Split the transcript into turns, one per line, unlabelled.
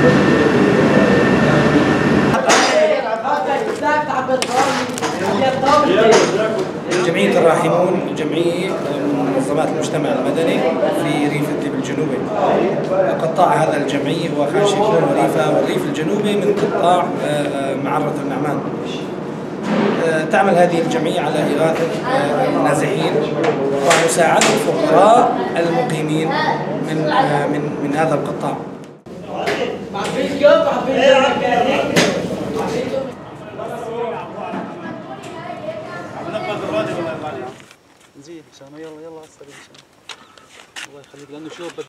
جمعية الراحمون جمعية من منظمات المجتمع المدني في ريف إدلب الجنوبي. قطاع هذا الجمعية هو خان شيخون والريف الجنوبي من قطاع معرة النعمان. تعمل هذه الجمعية على إغاثة النازحين ومساعدة الفقراء المقيمين من هذا القطاع.
نزيد ان شاء الله. يلا يلا الله يخليك لانه شوف